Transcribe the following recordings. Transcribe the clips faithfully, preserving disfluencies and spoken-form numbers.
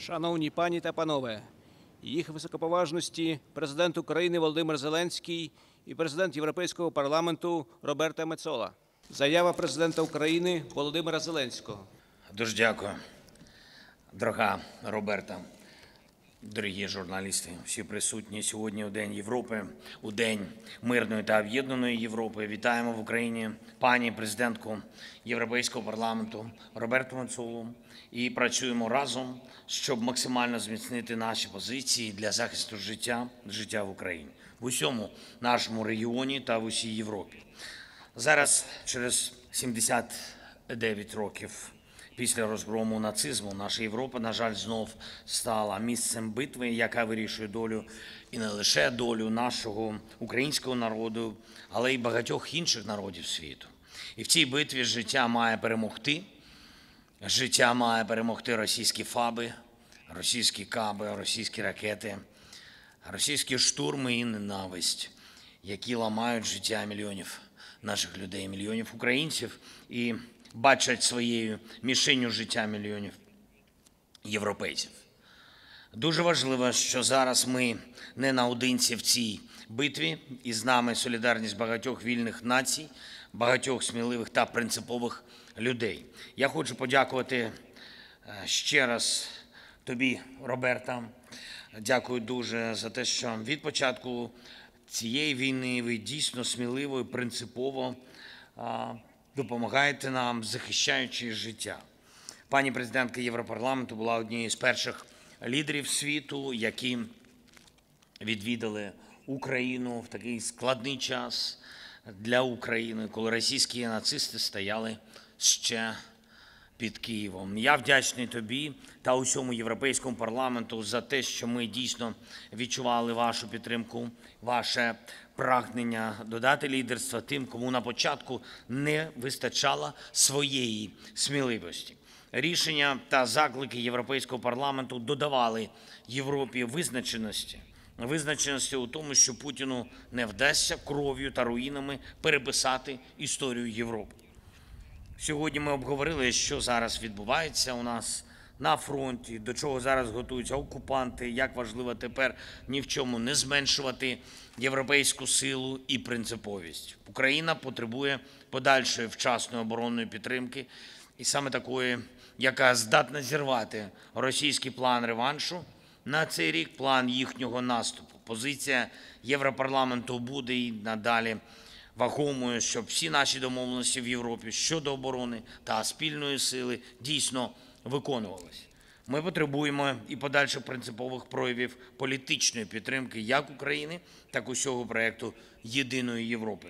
Шановні пані та панове, їх високоповажності президент України Володимир Зеленський і президент Європейського парламенту Роберто Мецола. Заява президента України Володимира Зеленського. Дуже дякую, дорога Роберта, дорогі журналісти, всі присутні сьогодні у День Європи, у День мирної та об'єднаної Європи. Вітаємо в Україні пані президентку Європейського парламенту Роберту Мецолу і працюємо разом, щоб максимально зміцнити наші позиції для захисту життя, життя в Україні, в усьому нашому регіоні та в усій Європі. Зараз, через сімдесят дев'ять років після розгрому нацизму, наша Європа, на жаль, знов стала місцем битви, яка вирішує долю і не лише долю нашого українського народу, але й багатьох інших народів світу. І в цій битві життя має перемогти. Життя має перемогти російські фаби, російські каби, російські ракети, російські штурми і ненависть, які ламають життя мільйонів наших людей, мільйонів українців і бачать своєю мішенню життя мільйонів європейців. Дуже важливо, що зараз ми не наодинці в цій битві, і з нами солідарність багатьох вільних націй, багатьох сміливих та принципових людей. Я хочу подякувати ще раз тобі, Роберта. Дякую дуже за те, що від початку цієї війни ви дійсно сміливо і принципово допомагаєте нам, захищаючи життя. Пані президентка Європарламенту була однією з перших лідерів світу, які відвідали Україну в такий складний час для України, коли російські нацисти стояли ще під Києвом. Я вдячний тобі та усьому Європейському парламенту за те, що ми дійсно відчували вашу підтримку, ваше прагнення додати лідерства тим, кому на початку не вистачало своєї сміливості. Рішення та заклики Європейського парламенту додавали Європі визначеності. Визначеності у тому, що Путіну не вдасться кров'ю та руїнами переписати історію Європи. Сьогодні ми обговорили, що зараз відбувається у нас на фронті, до чого зараз готуються окупанти, як важливо тепер ні в чому не зменшувати європейську силу і принциповість. Україна потребує подальшої вчасної оборонної підтримки, і саме такої, яка здатна зірвати російський план реваншу на цей рік, план їхнього наступу. Позиція Європарламенту буде і надалі вагомою, щоб всі наші домовленості в Європі щодо оборони та спільної сили дійсно виконувалися. Ми потребуємо і подальших принципових проявів політичної підтримки як України, так і усього проєкту Єдиної Європи,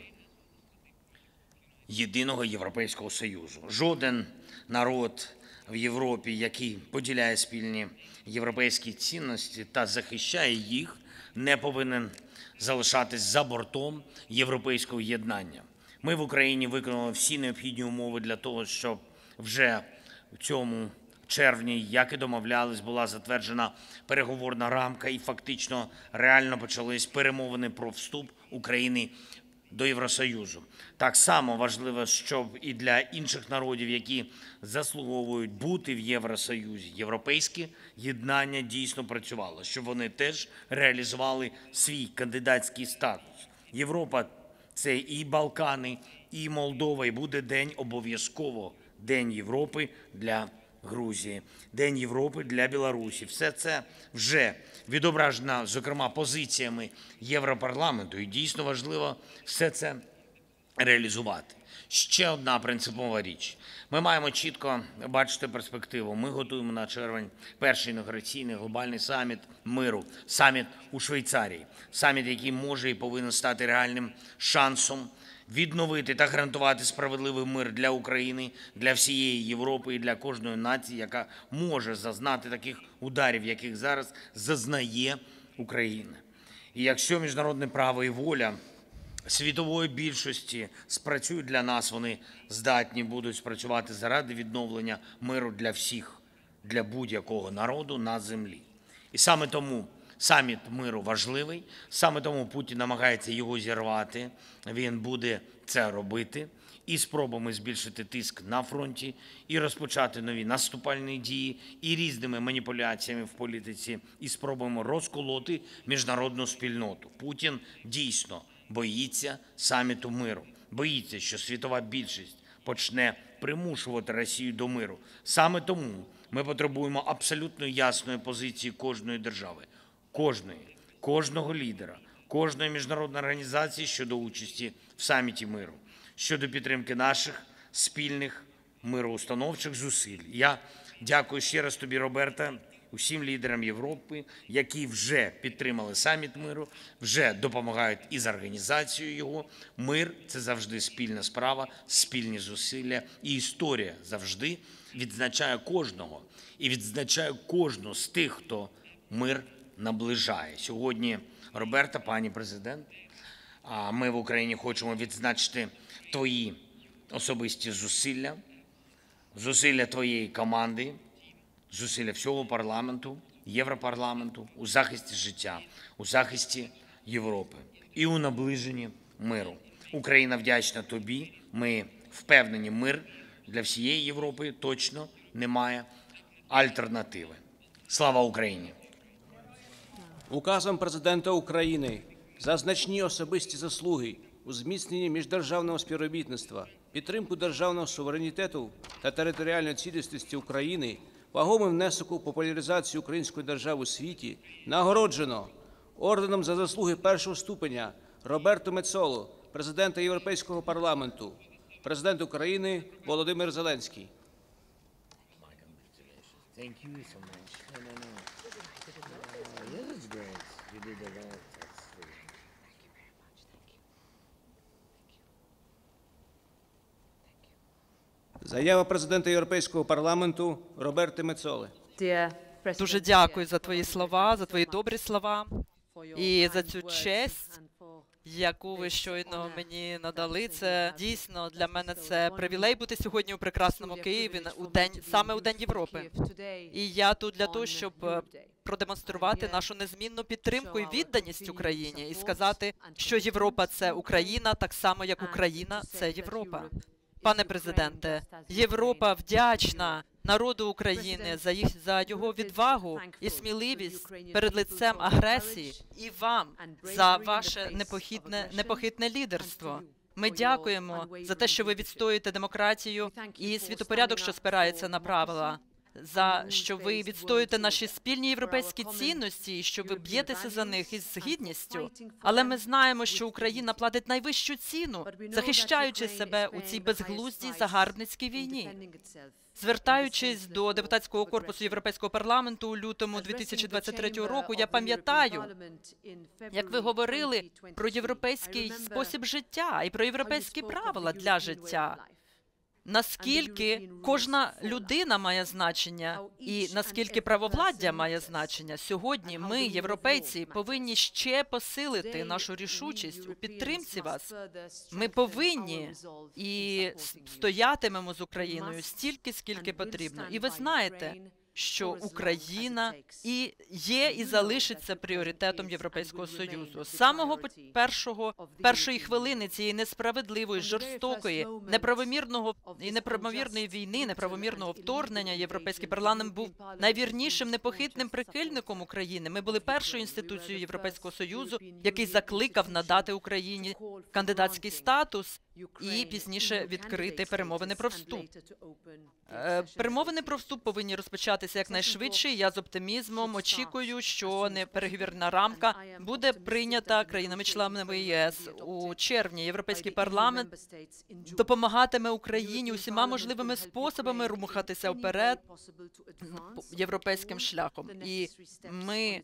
Єдиного Європейського Союзу. Жоден народ в Європі, який поділяє спільні європейські цінності та захищає їх, не повинен залишатись за бортом європейського єднання. Ми в Україні виконали всі необхідні умови для того, щоб вже в цьому червні, як і домовлялись, була затверджена переговорна рамка і фактично реально почались перемовини про вступ України до Євросоюзу. Так само важливо, щоб і для інших народів, які заслуговують бути в Євросоюзі, європейське єднання дійсно працювало, щоб вони теж реалізували свій кандидатський статус. Європа – це і Балкани, і Молдова, і буде день обов'язково, День Європи для Грузії, День Європи для Білорусі. Все це вже відображено, зокрема, позиціями Європарламенту, і дійсно важливо все це реалізувати. Ще одна принципова річ. Ми маємо чітко бачити перспективу. Ми готуємо на червень перший інаугураційний глобальний саміт миру, саміт у Швейцарії, саміт, який може і повинен стати реальним шансом відновити та гарантувати справедливий мир для України, для всієї Європи і для кожної нації, яка може зазнати таких ударів, яких зараз зазнає Україна. І якщо міжнародне право і воля світової більшості спрацюють для нас, вони здатні будуть спрацювати заради відновлення миру для всіх, для будь-якого народу на землі. І саме тому саміт миру важливий, саме тому Путін намагається його зірвати, він буде це робити. і спробами збільшити тиск на фронті, і розпочати нові наступальні дії, і різними маніпуляціями в політиці, і спробами розколоти міжнародну спільноту. Путін дійсно боїться саміту миру, боїться, що світова більшість почне примушувати Росію до миру. Саме тому ми потребуємо абсолютно ясної позиції кожної держави, кожної, кожного лідера, кожної міжнародної організації щодо участі в саміті миру, щодо підтримки наших спільних мироустановчих зусиль. Я дякую ще раз тобі, Роберта, усім лідерам Європи, які вже підтримали саміт миру, вже допомагають із організацією його. Мир – це завжди спільна справа, спільні зусилля, і історія завжди відзначає кожного і відзначає кожну з тих, хто мир наближає. Сьогодні, Роберта, пані президент, ми в Україні хочемо відзначити твої особисті зусилля, зусилля твоєї команди, зусилля всього парламенту, Європарламенту у захисті життя, у захисті Європи і у наближенні миру. Україна вдячна тобі. Ми впевнені, мир для всієї Європи точно не має альтернативи. Слава Україні! Указом президента України за значні особисті заслуги у зміцненні міждержавного співробітництва, підтримку державного суверенітету та територіальної цілісності України, вагомий внесок у популяризацію української держави у світі, нагороджено орденом за заслуги першого ступеня Роберту Мецолу, президента Європейського парламенту, президент України Володимир Зеленський. Thank you so much. No, no, no. Uh, yeah, that's great. You did a lot. That's really... Заява президента Європейського парламенту Роберти Мецоли. Дуже дякую за твої слова, за твої добрі слова і за цю честь, яку ви щойно мені надали. Це дійсно для мене це привілей бути сьогодні у прекрасному Києві у день, саме у День Європи. І я тут для того, щоб продемонструвати нашу незмінну підтримку і відданість Україні і сказати, що Європа – це Україна, так само як Україна – це Європа. Пане президенте, Європа вдячна народу України за їх за його відвагу і сміливість перед лицем агресії, і вам за ваше непохитне непохитне лідерство. Ми дякуємо за те, що ви відстоюєте демократію і світопорядок, що спирається на правила. За що ви відстоюєте наші спільні європейські цінності, і що ви б'єтеся за них із гідністю. Але ми знаємо, що Україна платить найвищу ціну, захищаючи себе у цій безглуздій загарбницькій війні. Звертаючись до депутатського корпусу Європейського парламенту у лютому дві тисячі двадцять третього року, я пам'ятаю, як ви говорили про європейський спосіб життя і про європейські правила для життя. Наскільки кожна людина має значення і наскільки правовладдя має значення. Сьогодні ми, європейці, повинні ще посилити нашу рішучість у підтримці вас. Ми повинні і стоятимемо з Україною стільки, скільки потрібно. І ви знаєте, що Україна і є і залишиться пріоритетом Європейського Союзу. З самого першого, першої хвилини цієї несправедливої, жорстокої, неправомірного і неправомірної війни, неправомірного вторгнення, Європейський парламент був найвірнішим, непохитним прихильником України. Ми були першою інституцією Європейського Союзу, який закликав надати Україні кандидатський статус і пізніше відкрити перемовини про вступ. Перемовини про вступ повинні розпочатися якнайшвидше. Я з оптимізмом очікую, що непереговірна рамка буде прийнята країнами-членами єс у червні. Європейський парламент допомагатиме Україні усіма можливими способами рухатися вперед європейським шляхом. І ми,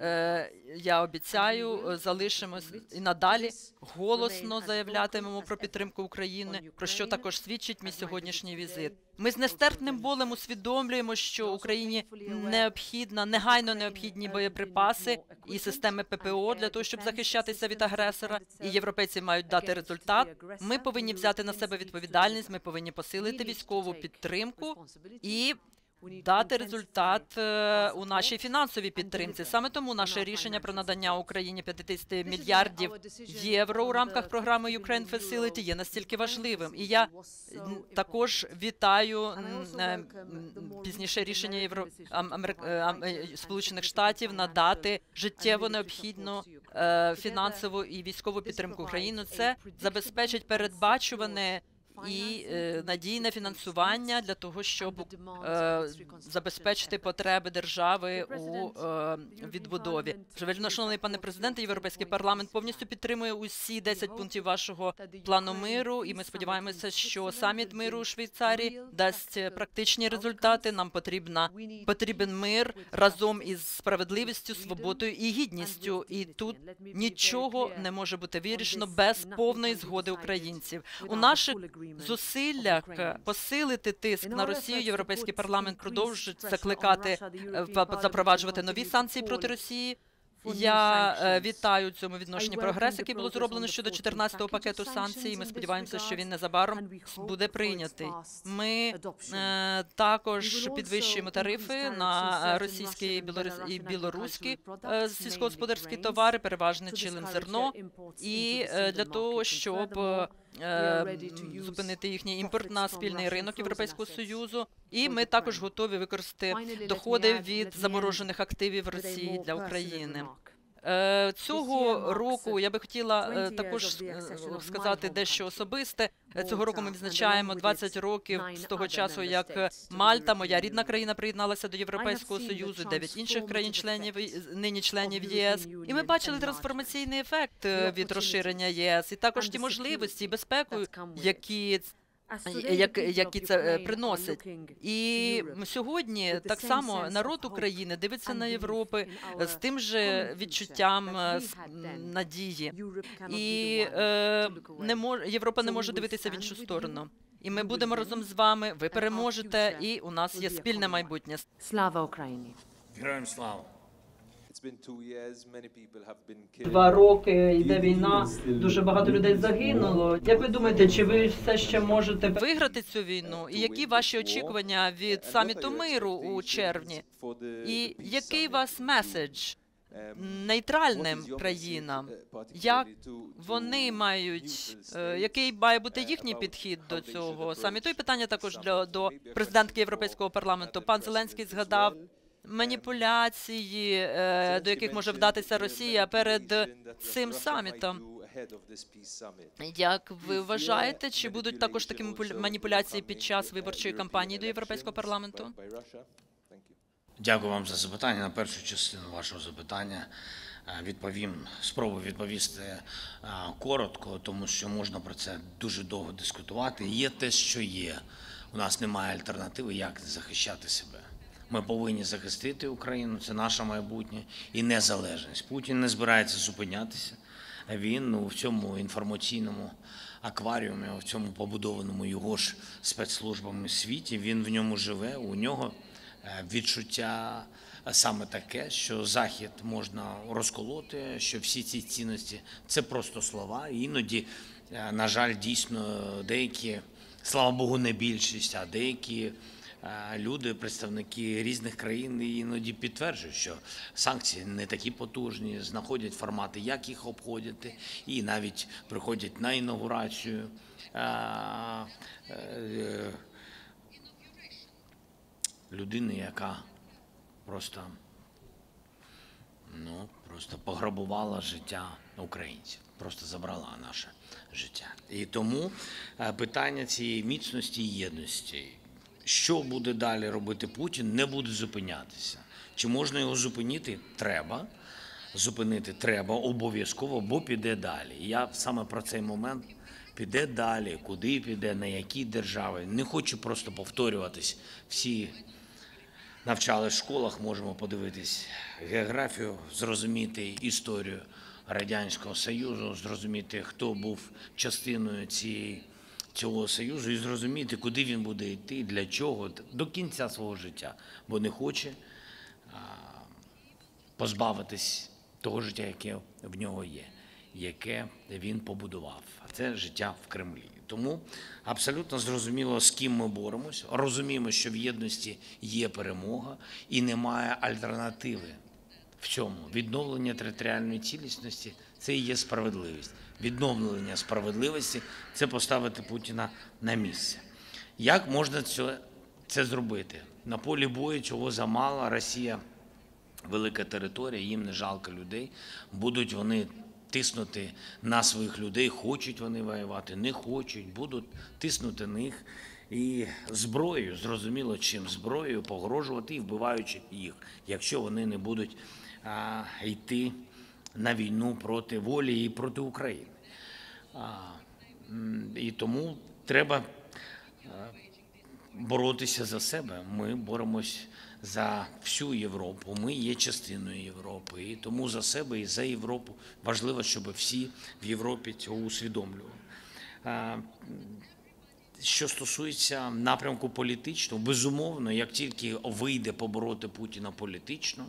я обіцяю, залишимось і надалі голосно заявлятимемо про підтримку України, про що також свідчить мій сьогоднішній візит. Ми з нестерпним болем усвідомлюємо, що Україні необхідна, негайно необхідні боєприпаси і системи ППО для того, щоб захищатися від агресора, і європейці мають дати результат. Ми повинні взяти на себе відповідальність, ми повинні посилити військову підтримку і дати результат е, у нашій фінансовій підтримці. Саме тому наше рішення про надання Україні п'ятдесят мільярдів євро у рамках програми Ukraine Facility є настільки важливим. І я м, також вітаю м, е, м, пізніше рішення Євро... Ам- Америк... е, ам- е, Сполучених Штатів надати життєво необхідну е, фінансову і військову підтримку України. Це забезпечить передбачуване і е, надійне фінансування для того, щоб е, забезпечити потреби держави у е, відбудові. Шановний пане президенте, Європейський парламент повністю підтримує усі десять пунктів вашого плану миру, і ми сподіваємося, що саміт миру у Швейцарії дасть практичні результати. Нам потрібна потрібен мир разом із справедливістю, свободою і гідністю. І тут нічого не може бути вирішено без повної згоди українців. У наших зусиллях посилити тиск на Росію Європейський парламент продовжить закликати е, запроваджувати нові санкції проти Росії. Я е, вітаю у цьому відношенні прогрес, який було зроблено щодо чотирнадцятого пакету санкцій. Ми сподіваємося, що він незабаром буде прийнятий. Ми е, також підвищуємо тарифи на російські і білорус- і білоруські е, сільськогосподарські товари, переважно чилим зерно, і е, для того, щоб е, м, зупинити їхній імпорт на спільний ринок Європейського Союзу. І ми також готові використати доходи від заморожених активів Росії для України. Е, Цього року я би хотіла е, також е, сказати дещо особисте. Е, Цього року ми відзначаємо двадцять років з того часу, як Мальта, моя рідна країна, приєдналася до Європейського Союзу, дев'ять інших країн-членів, нині членів ЄС. І ми бачили трансформаційний ефект е, від розширення ЄС, і також ті можливості і безпеку, які як, які це е, приносить. І сьогодні так само народ України дивиться на Європу з тим же відчуттям е, с- м, надії. І е, не мож, Європа не може дивитися в іншу сторону. І ми будемо разом з вами, ви переможете, і у нас є спільне майбутнє. Слава Україні! Героям слава! Два роки йде війна, дуже багато людей загинуло. Як ви думаєте, чи ви все ще можете виграти цю війну? І які ваші очікування від саміту миру у червні? І який у вас меседж нейтральним країнам? Як вони мають, е, який має бути їхній підхід до цього саміту? І питання також для до президентки Європейського парламенту. Пан Зеленський згадав маніпуляції, е, до яких може вдатися Росія перед цим самітом. Як ви вважаєте, чи будуть також такі маніпуля- маніпуляції під час виборчої кампанії до Європейського парламенту? Дякую вам за запитання. На першу частину вашого запитання е, відповім, спробую відповісти е, коротко, тому що можна про це дуже довго дискутувати. Є те, що є. У нас немає альтернативи, як захищати себе. Ми повинні захистити Україну, це наше майбутнє і незалежність. Путін не збирається зупинятися. Він ну, в цьому інформаційному акваріумі, в цьому побудованому його ж спецслужбами світі, він в ньому живе, у нього е, відчуття саме таке, що Захід можна розколоти, що всі ці цінності – це просто слова. І іноді, е, на жаль, дійсно деякі, слава Богу, не більшість, а деякі е, люди, представники різних країн іноді підтверджують, що санкції не такі потужні, знаходять формати, як їх обходити, і навіть приходять на інаугурацію е, е, людини, яка просто, ну, просто пограбувала життя українців, просто забрала наше життя. І тому е, питання цієї міцності і єдності. Що буде далі робити Путін, не буде зупинятися. Чи можна його зупинити? Треба. Зупинити треба обов'язково, бо піде далі. Я саме про цей момент піде далі, куди піде, на які держави. Не хочу просто повторюватись. Всі навчали в школах, можемо подивитись географію, зрозуміти історію Радянського Союзу, зрозуміти, хто був частиною цієї цього союзу і зрозуміти, куди він буде йти, для чого, до кінця свого життя, бо не хоче а, позбавитись того життя, яке в нього є. яке він побудував. А це життя в Кремлі. Тому абсолютно зрозуміло, з ким ми боремось. Розуміємо, що в єдності є перемога і немає альтернативи в цьому. Відновлення територіальної цілісності – це і є справедливість. Відновлення справедливості – це поставити Путіна на місце. Як можна це, це зробити? На полі бою цього замало. Росія – велика територія, їм не жалко людей. Будуть вони тиснути на своїх людей, хочуть вони воювати, не хочуть, будуть тиснути на них і зброєю, зрозуміло чим, зброєю погрожувати і вбиваючи їх, якщо вони не будуть а, йти на війну проти волі і проти України. А, і тому треба а, боротися за себе. Ми боремось за всю Європу. Ми є частиною Європи. І тому за себе і за Європу важливо, щоб всі в Європі цього усвідомлювали. Що стосується напрямку політичного, безумовно, як тільки вийде побороти Путіна політично,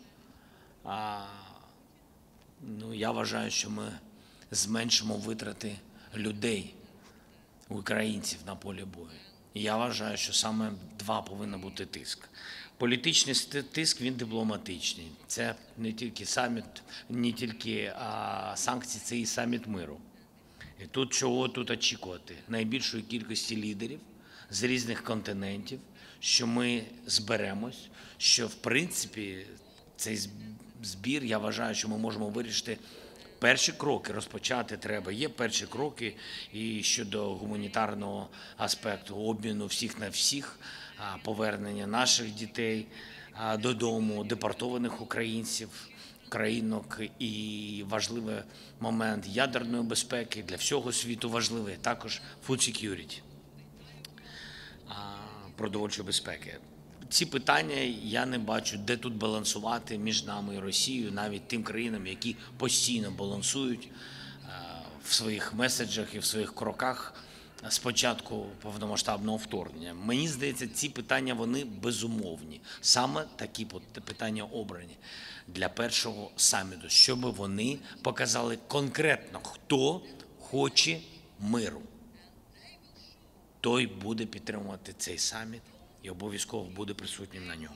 ну, я вважаю, що ми зменшимо витрати людей, українців на полі бою. Я вважаю, що саме два повинен бути тиск. Політичний тиск, він дипломатичний. Це не тільки саміт, не тільки а, санкції, це і саміт миру. І тут чого тут очікувати? Найбільшої кількості лідерів з різних континентів, що ми зберемось, що в принципі цей збір, я вважаю, що ми можемо вирішити перші кроки, розпочати треба. Є перші кроки і щодо гуманітарного аспекту, обміну всіх на всіх, повернення наших дітей додому, депортованих українців, країнок, і важливий момент ядерної безпеки, для всього світу важливий, також food security, продовольчої безпеки. Ці питання я не бачу, де тут балансувати між нами і Росією, навіть тим країнам, які постійно балансують в своїх меседжах і в своїх кроках з початку повномасштабного вторгнення. Мені здається, ці питання, вони безумовні. Саме такі питання обрані для першого саміту, щоб вони показали конкретно, хто хоче миру. Той буде підтримувати цей саміт і обов'язково буде присутнім на ньому.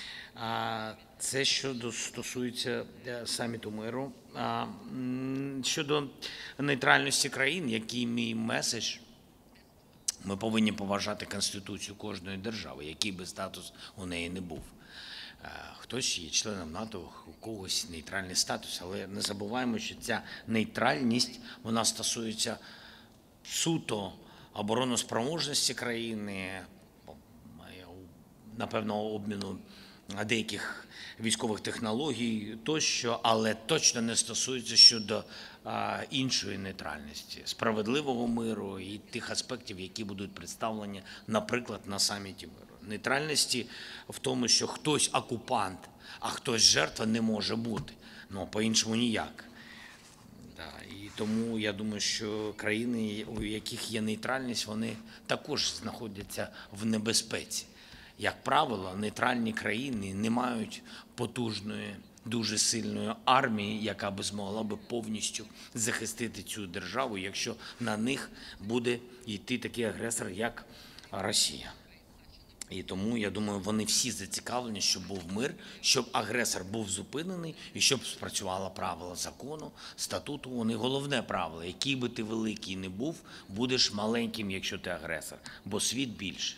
А це щодо стосується саміту миру. А щодо нейтральності країн, який мій меседж, ми повинні поважати Конституцію кожної держави, який би статус у неї не був. Хтось є членом НАТО, у когось нейтральний статус, але не забуваємо, що ця нейтральність, вона стосується суто обороноспроможності країни, напевно, обміну деяких військових технологій тощо, але точно не стосується щодо а, іншої нейтральності, справедливого миру і тих аспектів, які будуть представлені, наприклад, на саміті миру. Нейтральності в тому, що хтось окупант, а хтось жертва не може бути. Ну, по-іншому ніяк. Да, і тому я думаю, що країни, у яких є нейтральність, вони також знаходяться в небезпеці. Як правило, нейтральні країни не мають потужної, дуже сильної армії, яка би змогла би повністю захистити цю державу, якщо на них буде йти такий агресор, як Росія. І тому, я думаю, вони всі зацікавлені, щоб був мир, щоб агресор був зупинений і щоб спрацювало правила закону, статуту. Вони головне правило, який би ти великий не був, будеш маленьким, якщо ти агресор, бо світ більший.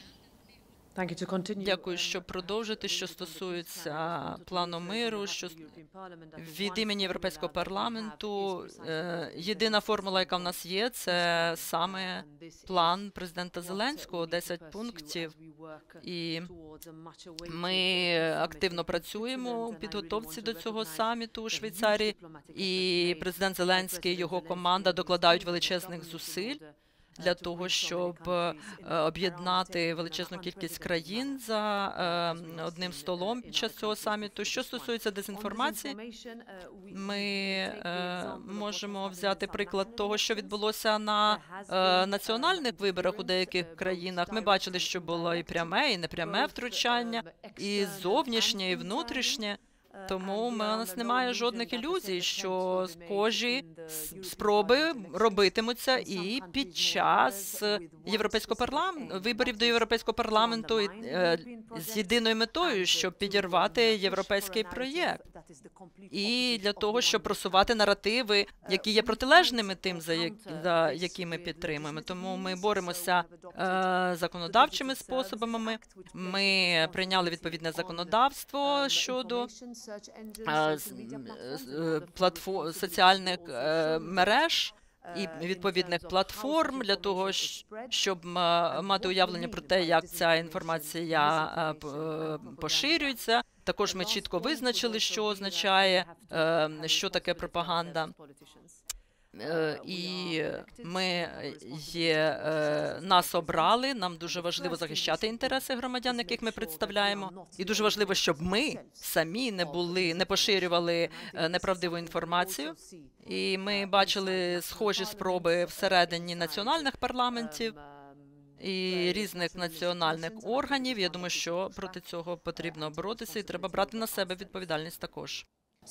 Дякую, що продовжити, що стосується плану миру, що від імені Європейського парламенту. Єдина формула, яка в нас є, це саме план президента Зеленського, десять пунктів. І ми активно працюємо у підготовці до цього саміту у Швейцарії. І президент Зеленський і його команда докладають величезних зусиль для того, щоб об'єднати величезну кількість країн за одним столом під час цього саміту. Що стосується дезінформації, ми можемо взяти приклад того, що відбулося на національних виборах у деяких країнах. Ми бачили, що було і пряме, і непряме втручання, і зовнішнє, і внутрішнє. Тому у нас немає жодних ілюзій, що схожі с- спроби робитимуться і під час європейського парламенту, виборів до європейського парламенту і, е, з єдиною метою, щоб підірвати європейський проєкт. І для того, щоб просувати наративи, які є протилежними тим, за, як, за які ми підтримуємо. Тому ми боремося е, законодавчими способами. Ми прийняли відповідне законодавство щодо е, з- е, платфо- соціальних е, мереж і відповідних платформ для того, щ- щоб м- мати уявлення про те, як ця інформація е, п- е, поширюється. Також ми чітко визначили, що означає, е, що таке пропаганда. Е, І ми є, е, нас обрали, нам дуже важливо захищати інтереси громадян, яких ми представляємо. І дуже важливо, щоб ми самі не були, не поширювали е, неправдиву інформацію. І ми бачили схожі спроби всередині національних парламентів і різних національних органів. Я думаю, що проти цього потрібно боротися і треба брати на себе відповідальність також.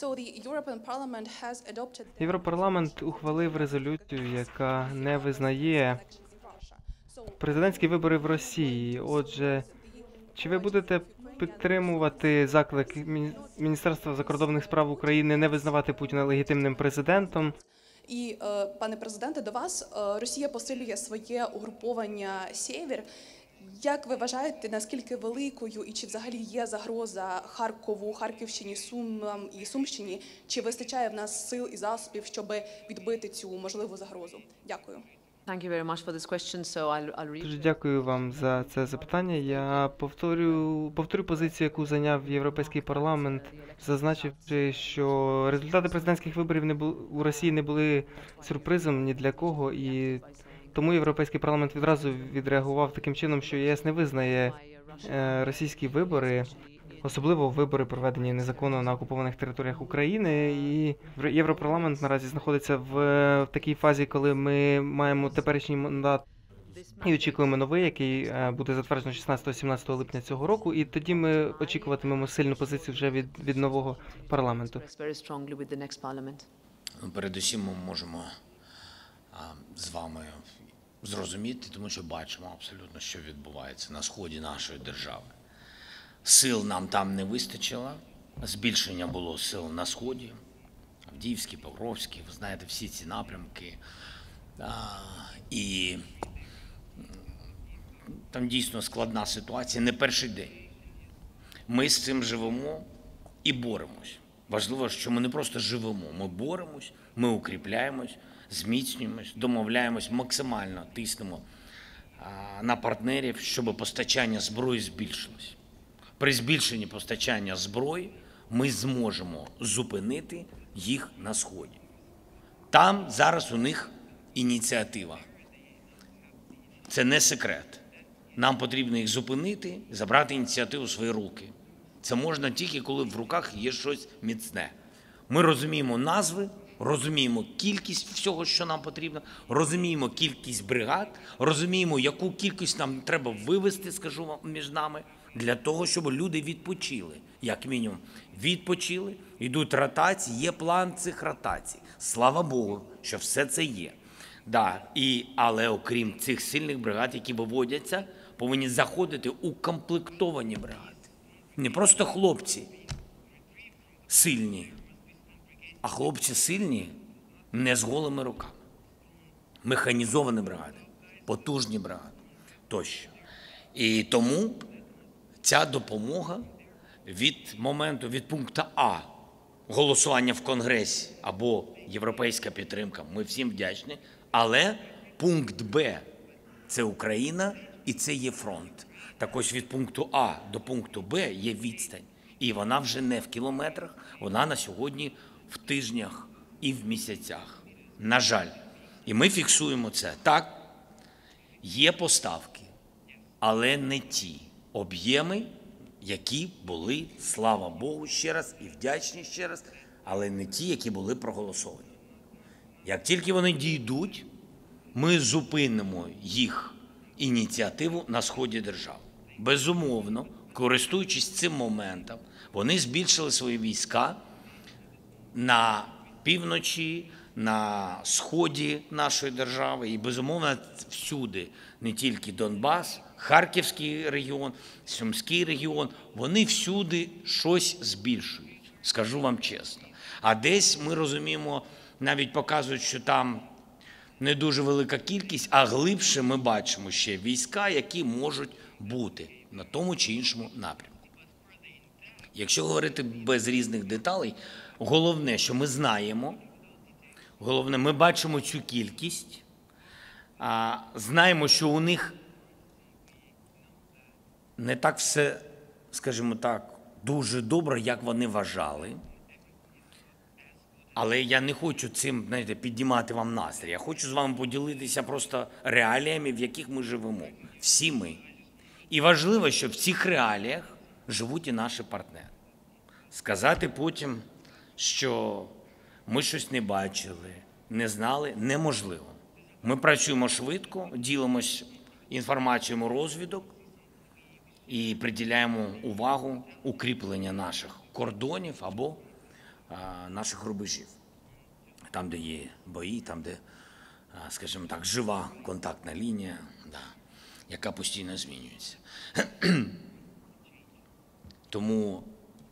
Європарламент ухвалив резолюцію, яка не визнає президентські вибори в Росії. Отже, чи ви будете підтримувати заклик Міні- Міністерства закордонних справ України не визнавати Путіна легітимним президентом? І, е, пане президенте, до вас е, Росія посилює своє угруповання «Сєвєр». Як ви вважаєте, наскільки великою і чи взагалі є загроза Харкову, Харківщині, Сумам і Сумщині? Чи вистачає в нас сил і засобів, щоб відбити цю можливу загрозу? Дякую. Thank you very much for this question. So I'll, I'll read. Дуже дякую вам за це запитання. Я повторю, повторю позицію, яку зайняв Європейський парламент, зазначивши, що результати президентських виборів не бу- у Росії не були сюрпризом ні для кого, і тому Європейський парламент відразу відреагував таким чином, що ЄС не визнає е, російські вибори, особливо вибори, проведені незаконно на окупованих територіях України. І Євро- Європарламент наразі знаходиться в, в такій фазі, коли ми маємо теперішній мандат і очікуємо новий, який е, буде затверджено шістнадцятого-сімнадцятого липня цього року. І тоді ми очікуватимемо сильну позицію вже від, від нового парламенту. Works very strongly with the next parliament. Ну, передусім ми можемо а, з вами зрозуміти, тому що бачимо абсолютно, що відбувається на сході нашої держави. Сил нам там не вистачило, збільшення було сил на сході, Авдіївський, Покровський, ви знаєте, всі ці напрямки. А, і м, там дійсно складна ситуація, не перший день. Ми з цим живемо і боремось. Важливо, що ми не просто живемо, ми боремось, ми укріпляємось, зміцнюємось, домовляємось, максимально тиснемо а, на партнерів, щоб постачання зброї збільшилось. При збільшенні постачання зброї ми зможемо зупинити їх на Сході. Там зараз у них ініціатива. Це не секрет. Нам потрібно їх зупинити, забрати ініціативу в свої руки. Це можна тільки, коли в руках є щось міцне. Ми розуміємо назви, розуміємо кількість всього, що нам потрібно, розуміємо кількість бригад, розуміємо, яку кількість нам треба вивести, скажу вам, між нами, для того, щоб люди відпочили, як мінімум. Відпочили, йдуть ротації, є план цих ротацій. Слава Богу, що все це є. Да, і, але окрім цих сильних бригад, які виводяться, повинні заходити укомплектовані бригади. Не просто хлопці сильні, а хлопці сильні не з голими руками. Механізовані бригади, потужні бригади тощо. І тому ця допомога від моменту, від пункту А, голосування в Конгресі або європейська підтримка, ми всім вдячні, але пункт Б – це Україна і це є фронт. Так ось від пункту А до пункту Б є відстань. І вона вже не в кілометрах, вона на сьогодні в тижнях і в місяцях. На жаль. І ми фіксуємо це. Так, є поставки, але не ті об'єми, які були, слава Богу, ще раз, і вдячні ще раз, але не ті, які були проголосовані. Як тільки вони дійдуть, ми зупинимо їх ініціативу на сході держави. Безумовно, користуючись цим моментом, вони збільшили свої війська на півночі, на сході нашої держави і, безумовно, всюди, не тільки Донбас, Харківський регіон, Сумський регіон, вони всюди щось збільшують, скажу вам чесно. А десь ми розуміємо, навіть показують, що там не дуже велика кількість, а глибше ми бачимо ще війська, які можуть бути на тому чи іншому напрямку. Якщо говорити без різних деталей, головне, що ми знаємо, головне, ми бачимо цю кількість, а, знаємо, що у них не так все, скажімо так, дуже добре, як вони вважали. Але я не хочу цим, знаєте, піднімати вам настрій. Я хочу з вами поділитися просто реаліями, в яких ми живемо. Всі ми. І важливо, що в цих реаліях живуть і наші партнери. Сказати потім, що ми щось не бачили, не знали, неможливо. Ми працюємо швидко, ділимося інформацією розвідок і приділяємо увагу укріпленню наших кордонів або а, наших рубежів. Там, де є бої, там, де, а, скажімо так, жива контактна лінія, да, яка постійно змінюється. Тому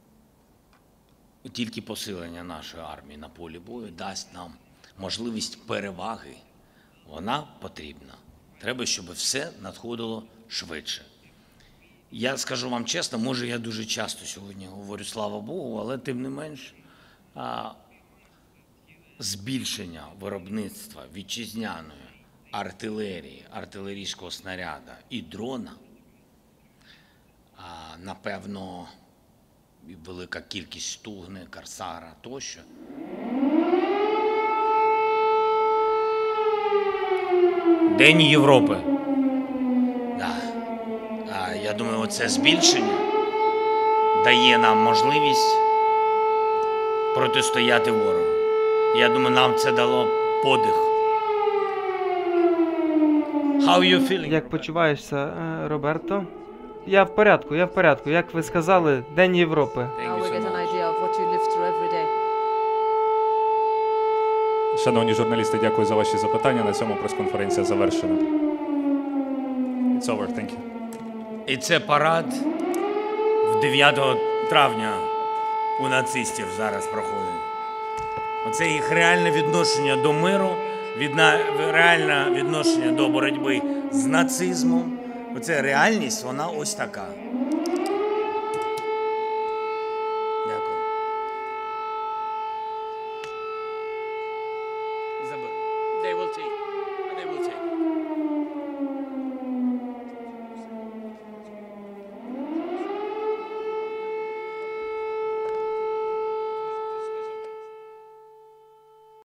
тільки посилення нашої армії на полі бою дасть нам можливість переваги. Вона потрібна. Треба, щоб все надходило швидше. Я скажу вам чесно, може я дуже часто сьогодні говорю «слава Богу», але тим не менш а, збільшення виробництва вітчизняної артилерії, артилерійського снаряда і дрона, а, напевно, і велика кількість Стугни, Корсара тощо. День Європи. Да. А, я думаю, оце збільшення дає нам можливість протистояти ворогу. Я думаю, нам це дало подих. How you feeling? Як почуваєшся, е, Роберто? Я в порядку, я в порядку. Як ви сказали, День Європи. Thank Now you we so get an much. idea of what you live through every day. Шановні журналісти, дякую за ваші запитання. На цьому прес-конференція завершена. It's over, thank you. І це парад в дев'ятого травня у нацистів зараз проходить. Оце їх реальне відношення до миру, відна... реальне відношення до боротьби з нацизмом. Оце реальність, вона ось така. Дякую. Заберу. They will take. They will take.